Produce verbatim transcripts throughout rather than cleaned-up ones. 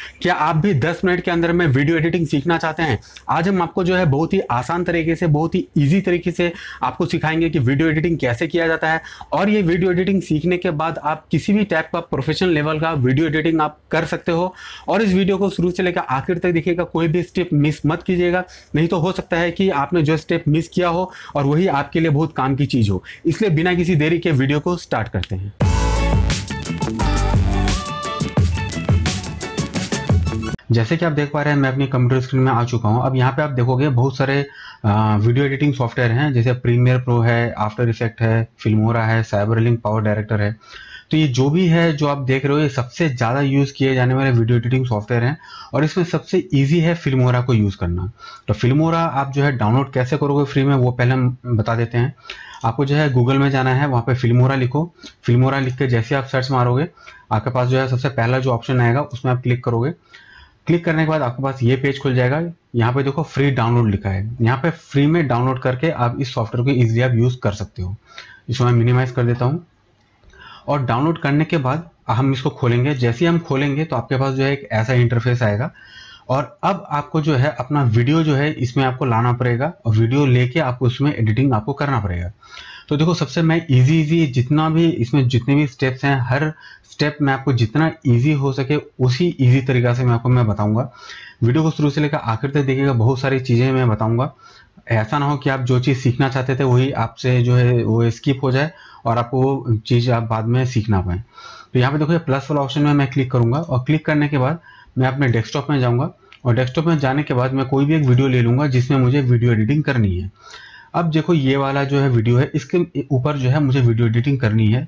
क्या आप भी दस मिनट के अंदर में वीडियो एडिटिंग सीखना चाहते हैं? आज हम आपको जो है बहुत ही आसान तरीके से, बहुत ही ईजी तरीके से आपको सिखाएंगे कि वीडियो एडिटिंग कैसे किया जाता है। और ये वीडियो एडिटिंग सीखने के बाद आप किसी भी टाइप का प्रोफेशनल लेवल का वीडियो एडिटिंग आप कर सकते हो। और इस वीडियो को शुरू से लेकर आखिर तक देखिएगा, कोई भी स्टेप मिस मत कीजिएगा, नहीं तो हो सकता है कि आपने जो स्टेप मिस किया हो और वही आपके लिए बहुत काम की चीज़ हो। इसलिए बिना किसी देरी के वीडियो को स्टार्ट करते हैं। जैसे कि आप देख पा रहे हैं, मैं अपनी कंप्यूटर स्क्रीन में आ चुका हूं। अब यहाँ पे आप देखोगे बहुत सारे वीडियो एडिटिंग सॉफ्टवेयर हैं, जैसे प्रीमियर प्रो है, आफ्टर इफेक्ट है, फिल्मोरा है, साइबरलिंक पावर डायरेक्टर है। तो ये जो भी है जो आप देख रहे हो, ये सबसे ज़्यादा यूज़ किए जाने वाले वीडियो एडिटिंग सॉफ्टवेयर हैं। और इसमें सबसे ईजी है फिल्मोरा को यूज़ करना। तो फिल्मोरा आप जो है डाउनलोड कैसे करोगे फ्री में, वो पहले हम बता देते हैं। आपको जो है गूगल में जाना है, वहाँ पे फिल्मोरा लिखो। फिल्मोरा लिख के जैसे आप सर्च मारोगे, आपके पास जो है सबसे पहला जो ऑप्शन आएगा उसमें आप क्लिक करोगे। क्लिक करने के बाद आपके पास ये पेज खुल जाएगा। यहाँ पे देखो फ्री डाउनलोड लिखा है, यहाँ पे फ्री में डाउनलोड करके आप इस सॉफ्टवेयर को इजीली आप यूज़ कर सकते हो। इसको मैं मिनिमाइज कर देता हूँ। और डाउनलोड करने के बाद हम इसको खोलेंगे। जैसे ही हम खोलेंगे तो आपके पास जो है एक ऐसा इंटरफेस आएगा। और अब आपको जो है अपना वीडियो जो है इसमें आपको लाना पड़ेगा, और वीडियो लेके आपको उसमें एडिटिंग आपको करना पड़ेगा। तो देखो, सबसे मैं इजी इजी जितना भी इसमें जितने भी स्टेप्स हैं, हर स्टेप में आपको जितना इजी हो सके उसी इजी तरीका से मैं आपको मैं बताऊंगा। वीडियो को शुरू से लेकर आखिर तक देखिएगा, बहुत सारी चीज़ें मैं बताऊंगा। ऐसा ना हो कि आप जो चीज़ सीखना चाहते थे वही आपसे जो है वो स्किप हो जाए और आपको वो चीज़ आप बाद में सीख ना पाएँ। तो यहाँ पे देखो, प्लस वाला ऑप्शन में मैं क्लिक करूँगा, और क्लिक करने के बाद मैं अपने डेस्कटॉप में जाऊँगा। और डेस्कटॉप में जाने के बाद मैं कोई भी एक वीडियो ले लूँगा जिसमें मुझे वीडियो एडिटिंग करनी है। अब देखो, ये वाला जो है वीडियो है, इसके ऊपर जो है मुझे वीडियो एडिटिंग करनी है।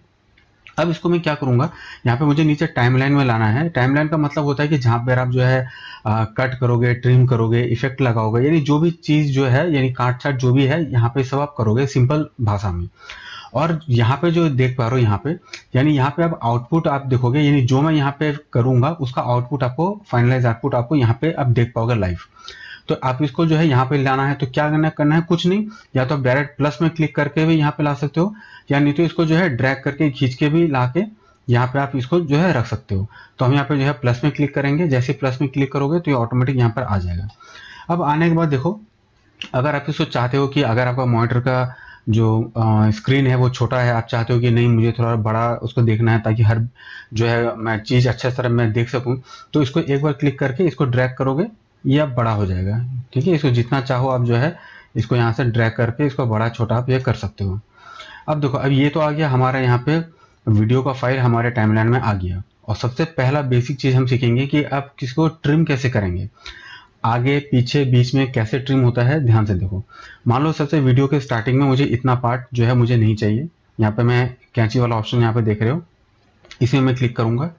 अब इसको मैं क्या करूँगा, यहाँ पे मुझे नीचे टाइमलाइन में लाना है। टाइमलाइन का मतलब होता है कि जहाँ पर आप जो है आ, कट करोगे, ट्रिम करोगे, इफेक्ट लगाओगे, यानी जो भी चीज़ जो है, यानी काट छाट जो भी है, यहाँ पे सब आप करोगे सिंपल भाषा में। और यहाँ पे जो देख पा रहे हो, यहाँ पे यानी यहाँ पे आप आउटपुट आप देखोगे, यानी जो मैं यहाँ पे करूँगा उसका आउटपुट आपको, फाइनलाइज आउटपुट आपको यहाँ पे आप देख पाओगे लाइव। तो आप इसको जो है यहाँ पे लाना है, तो क्या करना करना है कुछ नहीं, या तो आप डायरेक्ट प्लस में क्लिक करके भी यहाँ पे ला सकते हो, या नहीं तो इसको जो है ड्रैग करके खींच के भी ला के यहाँ पे आप इसको जो है रख सकते हो। तो हम यहाँ पे जो है प्लस में क्लिक करेंगे। जैसे प्लस में क्लिक करोगे तो ये ऑटोमेटिक यहाँ पर आ जाएगा। अब आने के बाद देखो, अगर आप इसको चाहते हो कि अगर आपका मॉनिटर का जो स्क्रीन है वो छोटा है, आप चाहते हो कि नहीं मुझे थोड़ा बड़ा उसको देखना है ताकि हर जो है मैं चीज़ अच्छे तरह मैं देख सकूं, तो इसको एक बार क्लिक करके इसको ड्रैग करोगे, ये अब बड़ा हो जाएगा। ठीक है, इसको जितना चाहो आप जो है इसको यहाँ से ड्रैग करके इसको बड़ा छोटा आप ये कर सकते हो। अब देखो, अब ये तो आ गया हमारा, यहाँ पे वीडियो का फाइल हमारे टाइमलाइन में आ गया। और सबसे पहला बेसिक चीज़ हम सीखेंगे कि आप किसको ट्रिम कैसे करेंगे, आगे पीछे बीच में कैसे ट्रिम होता है। ध्यान से देखो, मान लो सबसे वीडियो के स्टार्टिंग में मुझे इतना पार्ट जो है मुझे नहीं चाहिए। यहाँ पे मैं कैंची वाला ऑप्शन यहाँ पे देख रहे हो, इसमें मैं क्लिक करूँगा,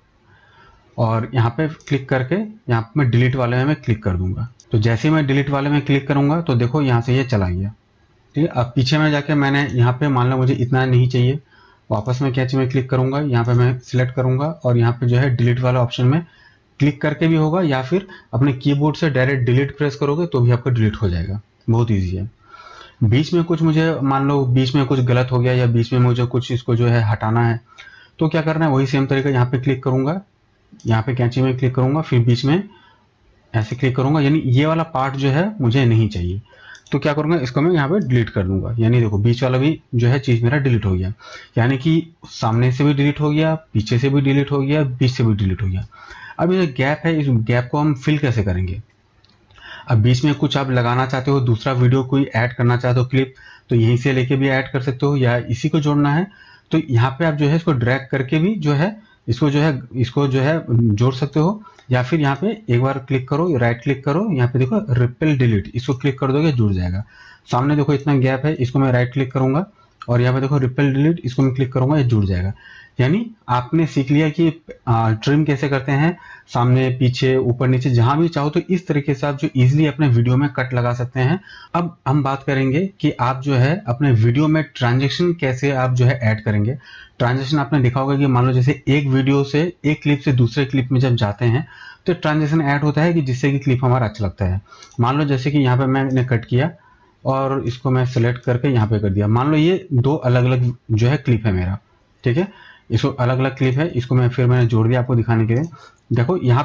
और यहाँ पे क्लिक करके यहाँ पे मैं डिलीट वाले में मैं क्लिक कर दूंगा। तो जैसे ही मैं डिलीट वाले में क्लिक करूँगा तो देखो यहाँ से ये चला गया। ठीक है, अब पीछे में जाके मैंने यहाँ पे मान लो मुझे इतना नहीं चाहिए, वापस मैं कैंची में क्लिक करूँगा, यहाँ पे मैं सिलेक्ट करूँगा, और यहाँ पे जो है डिलीट वाला ऑप्शन में क्लिक करके भी होगा, या फिर अपने कीबोर्ड से डायरेक्ट डिलीट प्रेस करोगे तो भी आपका डिलीट हो जाएगा। बहुत ईजी है। बीच में कुछ मुझे मान लो बीच में कुछ गलत हो गया, या बीच में मुझे कुछ इसको जो है हटाना है, तो क्या करना है, वही सेम तरीका यहाँ पे क्लिक करूँगा, यहाँ पे कैंची में क्लिक करूँगा, फिर बीच में ऐसे क्लिक करूँगा, यानी ये वाला पार्ट जो है मुझे नहीं चाहिए। तो क्या करूँगा, इसको मैं यहाँ पे डिलीट कर दूंगा। यानी देखो, बीच वाला भी जो है चीज़ मेरा डिलीट हो गया, यानी कि सामने से भी डिलीट हो गया, पीछे से भी डिलीट हो गया, बीच से भी डिलीट हो गया। अब ये गैप है, इस गैप को हम फिल कैसे करेंगे। अब बीच में कुछ आप लगाना चाहते हो, दूसरा वीडियो कोई ऐड करना चाहते हो क्लिप, तो यहीं से लेके भी ऐड कर सकते हो, या इसी को जोड़ना है तो यहाँ पे आप जो है इसको ड्रैग करके भी जो है इसको जो है इसको जो है जोड़ सकते हो। या फिर यहाँ पे एक बार क्लिक करो, राइट क्लिक करो, यहाँ पे देखो रिपेल डिलीट, इसको क्लिक कर दोगे जुड़ जाएगा। सामने देखो इतना गैप है, इसको मैं राइट क्लिक करूंगा, और यहाँ पे देखो रिपेल डिलीट, इसको मैं क्लिक करूंगा, ये जुड़ जाएगा। यानी आपने सीख लिया कि ट्रिम कैसे करते हैं, सामने पीछे ऊपर नीचे जहां भी चाहो, तो इस तरीके से आप जो इजीली अपने वीडियो में कट लगा सकते हैं। अब हम बात करेंगे कि आप जो है अपने वीडियो में ट्रांजेक्शन कैसे आप जो है ऐड करेंगे। ट्रांजेक्शन आपने देखा होगा कि मान लो जैसे एक वीडियो से एक क्लिप से दूसरे क्लिप में जब जाते हैं तो ट्रांजेक्शन ऐड होता है कि जिससे कि क्लिप हमारा अच्छा लगता है। मान लो जैसे कि यहाँ पे मैंने कट किया और इसको मैं सेलेक्ट करके यहाँ पे कर दिया, मान लो ये दो अलग अलग जो है क्लिप है मेरा। ठीक है, इसको अलग अलग क्लिप है, इसको मैं फिर मैंने जोड़ दिया आपको दिखाने के लिए। देखो यहाँ पे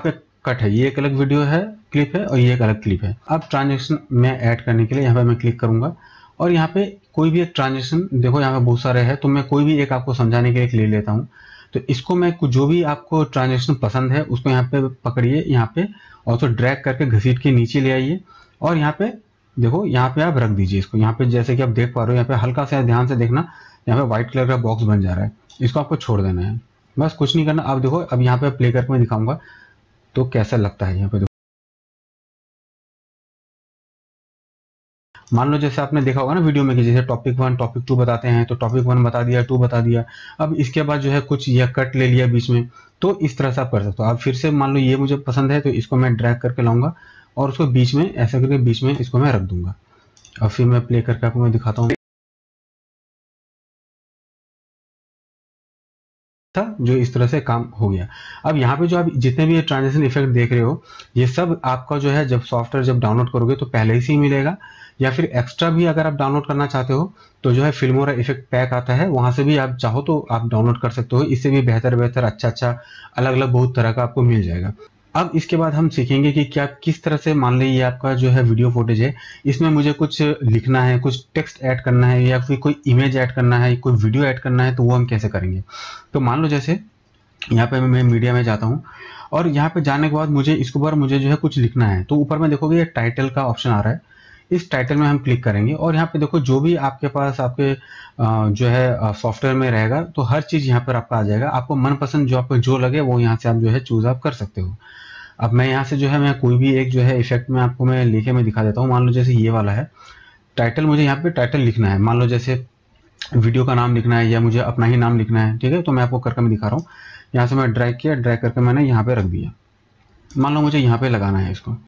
कट है, ये एक अलग वीडियो है, क्लिप है, और ये एक अलग क्लिप है। अब ट्रांजेक्शन में ऐड करने के लिए यहाँ पे मैं क्लिक करूंगा और यहाँ पे कोई भी एक ट्रांजेक्शन, देखो यहाँ पे बहुत सारे हैं, तो मैं कोई भी एक आपको समझाने के लिए ले लेता हूँ। तो इसको मैं जो भी आपको ट्रांजेक्शन पसंद है उसको यहाँ पे पकड़िए, यहाँ पे और तो ड्रैग करके घसीट के नीचे ले आइए और यहाँ पे देखो, यहाँ पे आप रख दीजिए इसको। यहाँ पे जैसे कि आप देख पा रहे हो, यहाँ पे हल्का सा ध्यान से देखना, यहाँ पे व्हाइट कलर का बॉक्स बन जा रहा है, इसको आपको छोड़ देना है, बस कुछ नहीं करना। आप देखो, अब यहाँ पे प्ले करके मैं दिखाऊंगा तो कैसा लगता है। यहाँ पे देखो, मान लो जैसे आपने देखा होगा ना वीडियो में कि जैसे टॉपिक वन टॉपिक टू बताते हैं, तो टॉपिक वन बता दिया, टू बता दिया, अब इसके बाद जो है कुछ यह कट ले लिया बीच में, तो इस तरह से आप कर सकते हो। आप फिर से मान लो ये मुझे पसंद है तो इसको मैं ड्रैग करके लाऊंगा और उसको बीच में ऐसा करके बीच में इसको मैं रख दूंगा। और फिर मैं प्ले करके आपको मैं दिखाता हूँ था, जो इस तरह से काम हो गया। अब यहाँ पे जो आप जितने भी ट्रांजिशन इफेक्ट देख रहे हो, ये सब आपका जो है जब सॉफ्टवेयर जब डाउनलोड करोगे तो पहले से ही मिलेगा, या फिर एक्स्ट्रा भी अगर आप डाउनलोड करना चाहते हो तो जो है फिल्मोरा इफेक्ट पैक आता है, वहां से भी आप चाहो तो आप डाउनलोड कर सकते हो। इससे भी बेहतर बेहतर अच्छा अच्छा अलग अलग बहुत तरह का आपको मिल जाएगा। अब इसके बाद हम सीखेंगे कि क्या किस तरह से, मान लीजिए आपका जो है वीडियो फुटेज है, इसमें मुझे कुछ लिखना है, कुछ टेक्स्ट ऐड करना है, या फिर कोई इमेज ऐड करना है, कोई वीडियो ऐड करना है, तो वो हम कैसे करेंगे। तो मान लो जैसे यहाँ पे मैं मीडिया में जाता हूँ और यहाँ पे जाने के बाद मुझे इसके ऊपर मुझे जो है कुछ लिखना है, तो ऊपर में देखोगे ये टाइटल का ऑप्शन आ रहा है, इस टाइटल में हम क्लिक करेंगे और यहाँ पे देखो जो भी आपके पास आपके जो है सॉफ्टवेयर में रहेगा तो हर चीज़ यहाँ पर आपका आ जाएगा। आपको मनपसंद जो आपको जो लगे वो यहाँ से आप जो है चूज आप कर सकते हो। अब मैं यहाँ से जो है मैं कोई भी एक जो है इफेक्ट में आपको मैं लिखे में दिखा देता हूँ। मान लो जैसे ये वाला है टाइटल, मुझे यहाँ पे टाइटल लिखना है, मान लो जैसे वीडियो का नाम लिखना है या मुझे अपना ही नाम लिखना है, ठीक है। तो मैं आपको करके मैं दिखा रहा हूँ, यहाँ से मैं ड्रैग किया, ड्रैग करके मैंने यहाँ पे रख दिया। मान लो मुझे यहाँ पे लगाना है इसको,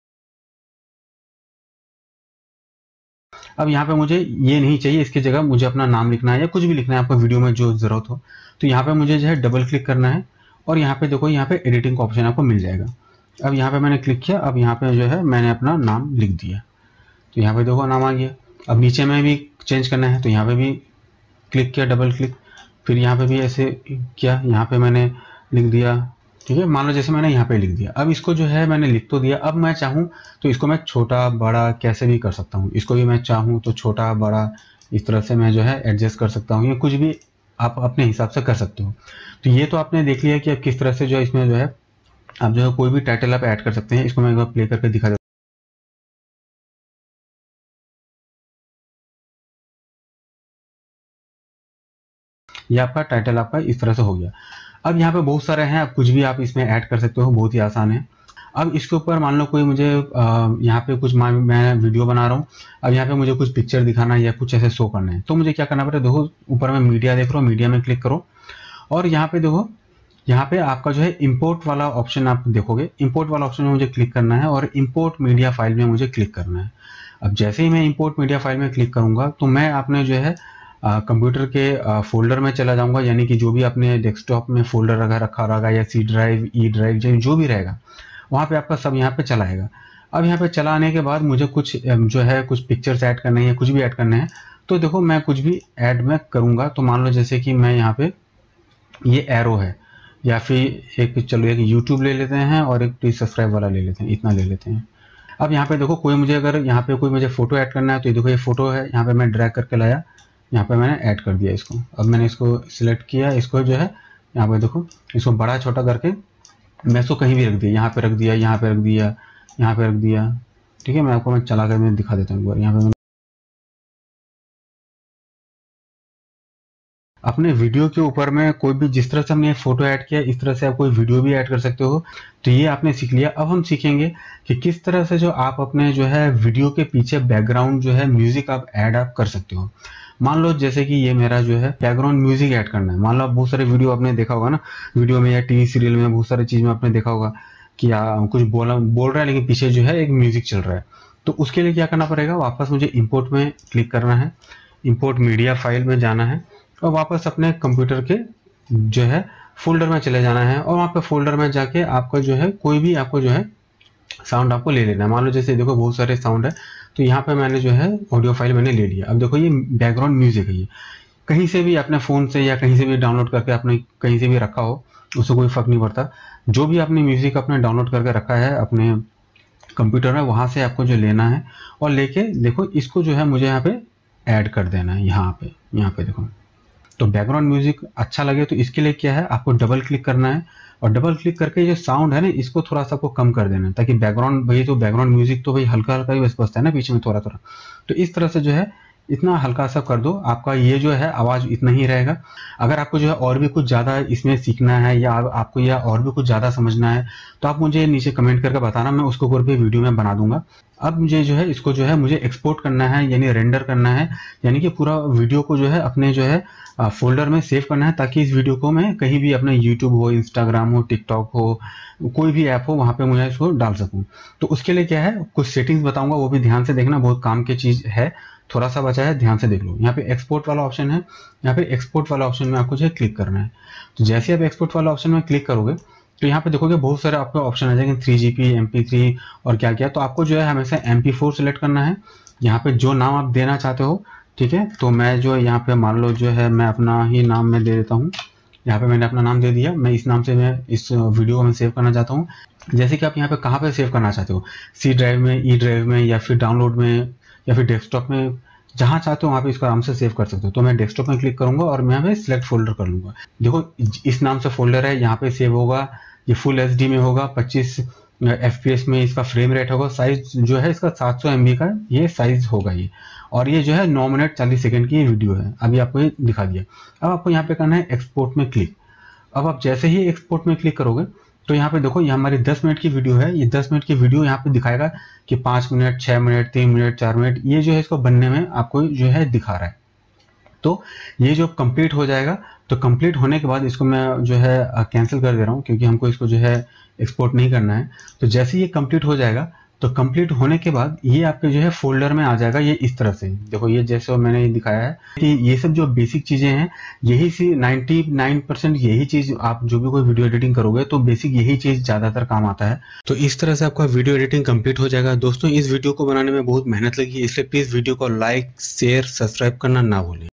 अब यहाँ पे मुझे ये नहीं चाहिए, इसकी जगह मुझे अपना नाम लिखना है या कुछ भी लिखना है आपको वीडियो में जो जरूरत हो, तो यहाँ पे मुझे जो है डबल क्लिक करना है और यहाँ पे देखो यहाँ पे एडिटिंग का ऑप्शन आपको मिल जाएगा। अब यहाँ पे मैंने क्लिक किया, अब यहाँ पे जो है मैंने अपना नाम लिख दिया, तो यहाँ पे देखो नाम आ गया। अब नीचे में भी चेंज करना है तो यहाँ पे भी क्लिक किया, डबल क्लिक, फिर यहाँ पे भी ऐसे किया, यहाँ पे मैंने लिख दिया, ठीक है। मान लो जैसे मैंने यहाँ पे लिख दिया, अब इसको जो है मैंने लिख तो दिया, अब मैं चाहूँ तो इसको मैं छोटा बड़ा कैसे भी कर सकता हूँ, इसको भी मैं चाहूँ तो छोटा बड़ा इस तरह से मैं जो है एडजस्ट कर सकता हूँ, या कुछ भी आप अपने हिसाब से कर सकते हो। तो ये तो आपने देख लिया कि अब किस तरह से जो है इसमें जो है आप जो है कोई भी टाइटल आप ऐड कर सकते हैं। इसको मैं एक बार प्ले करके दिखा देता हूँ। ये आपका टाइटल आपका इस तरह से हो गया। अब यहाँ पे बहुत सारे हैं, आप कुछ भी आप इसमें ऐड कर सकते हो, बहुत ही आसान है। अब इसके ऊपर मान लो कोई मुझे यहाँ पे कुछ मैं वीडियो बना रहा हूँ, अब यहाँ पे मुझे कुछ पिक्चर दिखाना है या कुछ ऐसे शो करना है, तो मुझे क्या करना पड़ेगा, देखो ऊपर में मीडिया देख रहा हूँ, मीडिया में क्लिक करो और यहाँ पे देखो, यहाँ पे आपका जो है इंपोर्ट वाला ऑप्शन आप देखोगे, इंपोर्ट वाला ऑप्शन में मुझे क्लिक करना है और इंपोर्ट मीडिया फाइल में मुझे क्लिक करना है। अब जैसे ही मैं इंपोर्ट मीडिया फाइल में क्लिक करूंगा तो मैं अपने जो है कंप्यूटर के फोल्डर में चला जाऊंगा, यानी कि जो भी अपने डेस्कटॉप में फोल्डर अगर रखा रहेगा या सी ड्राइव, ई ड्राइव, जो भी रहेगा वहाँ पे आपका सब यहाँ पे चला आएगा। अब यहाँ पे चला आने के बाद मुझे कुछ जो है कुछ पिक्चर्स ऐड करने हैं, कुछ भी ऐड करना है, तो देखो मैं कुछ भी ऐड में करूँगा। तो मान लो जैसे कि मैं यहाँ पे ये एरो है, या फिर एक चलो एक यूट्यूब ले लेते हैं और एक प्लीज सब्सक्राइब वाला ले लेते हैं, इतना ले लेते हैं। अब यहाँ पे देखो कोई मुझे अगर यहाँ पे कोई मुझे फोटो ऐड करना है, तो ये देखो ये फोटो है, यहाँ पे मैं ड्रैग करके लाया, यहाँ पे मैंने ऐड कर दिया इसको। अब मैंने इसको सिलेक्ट किया, इसको जो है यहाँ पे देखो इसको बड़ा छोटा करके मैं इसको कहीं भी रख दिया, यहाँ पे रख दिया, यहाँ पे रख दिया, यहाँ पे रख दिया, ठीक है। मैं आपको मैं चला कर मैं दिखा देता हूँ एक बार। यहाँ पे अपने वीडियो के ऊपर में कोई भी जिस तरह से हमने फोटो ऐड किया, इस तरह से आप कोई वीडियो भी ऐड कर सकते हो। तो ये आपने सीख लिया। अब हम सीखेंगे कि किस तरह से जो आप अपने जो है वीडियो के पीछे बैकग्राउंड जो है म्यूजिक आप ऐड आप कर सकते हो। मान लो जैसे कि ये मेरा जो है बैकग्राउंड म्यूजिक ऐड करना है। मान लो आप बहुत सारे वीडियो आपने देखा होगा ना, वीडियो में या टीवी सीरियल में बहुत सारी चीज में आपने देखा होगा कि आ, कुछ बोला बोल रहा है लेकिन पीछे जो है एक म्यूजिक चल रहा है। तो उसके लिए क्या करना पड़ेगा, वापस मुझे इंपोर्ट में क्लिक करना है, इंपोर्ट मीडिया फाइल में जाना है और वापस अपने कंप्यूटर के जो है फोल्डर में चले जाना है और वहाँ पे फोल्डर में जाके आपका जो है कोई भी आपको जो है साउंड आपको ले लेना है। मान लो जैसे देखो बहुत सारे साउंड है, तो यहाँ पे मैंने जो है ऑडियो फाइल मैंने ले लिया। अब देखो ये बैकग्राउंड म्यूजिक है, ये कहीं से भी अपने फ़ोन से या कहीं से भी डाउनलोड करके आपने कहीं से भी रखा हो उससे कोई फ़र्क नहीं पड़ता। जो भी आपने म्यूज़िक अपने डाउनलोड करके रखा है अपने कंप्यूटर में, वहाँ से आपको जो लेना है और लेके देखो इसको जो है मुझे यहाँ पे ऐड कर देना है। यहाँ पे यहाँ पे देखो, तो बैकग्राउंड म्यूजिक अच्छा लगे तो इसके लिए क्या है, आपको डबल क्लिक करना है और डबल क्लिक करके जो साउंड है ना इसको थोड़ा सा आपको कम कर देना है, ताकि बैकग्राउंड भाई तो बैकग्राउंड म्यूजिक तो भाई हल्का हल्का ही बस बजता है ना पीछे में थोड़ा थोड़ा। तो इस तरह से जो है इतना हल्का सा कर दो, आपका ये जो है आवाज़ इतना ही रहेगा। अगर आपको जो है और भी कुछ ज़्यादा इसमें सीखना है या आप- आपको या और भी कुछ ज़्यादा समझना है तो आप मुझे नीचे कमेंट करके बताना, मैं उसको ऊपर भी वीडियो में बना दूंगा। अब मुझे जो है इसको जो है मुझे एक्सपोर्ट करना है, यानी रेंडर करना है, यानी कि पूरा वीडियो को जो है अपने जो है फोल्डर में सेव करना है, ताकि इस वीडियो को मैं कहीं भी अपने यूट्यूब हो, इंस्टाग्राम हो, टिकटॉक हो, कोई भी ऐप हो वहाँ पे मुझे इसको डाल सकूँ। तो उसके लिए क्या है, कुछ सेटिंग्स बताऊंगा, वो भी ध्यान से देखना, बहुत काम की चीज़ है। थोड़ा सा बचा है, ध्यान से देख लो। यहाँ पे एक्सपोर्ट वाला ऑप्शन है, यहाँ पे एक्सपोर्ट वाला ऑप्शन में आपको जो है क्लिक करना है। तो जैसे आप एक्सपोर्ट वाला ऑप्शन में क्लिक करोगे तो यहाँ पे देखोगे बहुत सारे आपको ऑप्शन आ जाएंगे, three G P, M P three और क्या क्या। तो आपको जो है हमेशा एम पी फोर सेलेक्ट करना है। यहाँ पे जो नाम आप देना चाहते हो, ठीक है, तो मैं जो यहाँ पे मान लो जो है मैं अपना ही नाम मैं दे देता हूँ। यहाँ पे मैंने अपना नाम दे दिया, मैं इस नाम से मैं इस वीडियो को मैं सेव करना चाहता हूँ। जैसे कि आप यहाँ पे कहाँ पे सेव करना चाहते हो, सी ड्राइव में, ई ड्राइव में, या फिर डाउनलोड में, या फिर डेस्कटॉप में, जहाँ चाहते हो वहाँ पे इसको आराम से सेव कर सकते हो। तो मैं डेस्कटॉप में क्लिक करूंगा और मैं यहाँ पे सिलेक्ट फोल्डर कर लूंगा। देखो इस नाम से फोल्डर है, यहाँ पे सेव होगा, ये फुल एच डी में होगा, पच्चीस एफ पी एस में इसका फ्रेम रेट होगा, साइज जो है इसका सात सौ एम बी का ये साइज होगा ये, और ये जो है नौ मिनट चालीस सेकंड की वीडियो है। अभी आपको ये दिखा दिया। अब आपको यहाँ पे करना है एक्सपोर्ट में क्लिक। अब आप जैसे ही एक्सपोर्ट में क्लिक करोगे तो यहाँ पे देखो ये हमारी दस मिनट की वीडियो है, ये दस मिनट की वीडियो यहाँ पे दिखाएगा कि पाँच मिनट, छः मिनट, तीन मिनट, चार मिनट, ये जो है इसको बनने में आपको जो है दिखा रहा है। तो ये जो कंप्लीट हो जाएगा, तो कंप्लीट होने के बाद इसको मैं जो है कैंसिल कर दे रहा हूँ, क्योंकि हमको इसको जो है एक्सपोर्ट नहीं करना है। तो जैसे ये कंप्लीट हो जाएगा, तो कंप्लीट होने के बाद ये आपके जो है फोल्डर में आ जाएगा, ये इस तरह से। देखो ये जैसे मैंने ये दिखाया है कि ये सब जो बेसिक चीज़ें हैं, यही सी नाइन्टी नाइन परसेंट यही चीज़ आप जो भी कोई वीडियो एडिटिंग करोगे तो बेसिक यही चीज़ ज़्यादातर काम आता है। तो इस तरह से आपका वीडियो एडिटिंग कंप्लीट हो जाएगा। दोस्तों इस वीडियो को बनाने में बहुत मेहनत लगी है, इसलिए प्लीज़ वीडियो को लाइक, शेयर, सब्सक्राइब करना ना भूलें।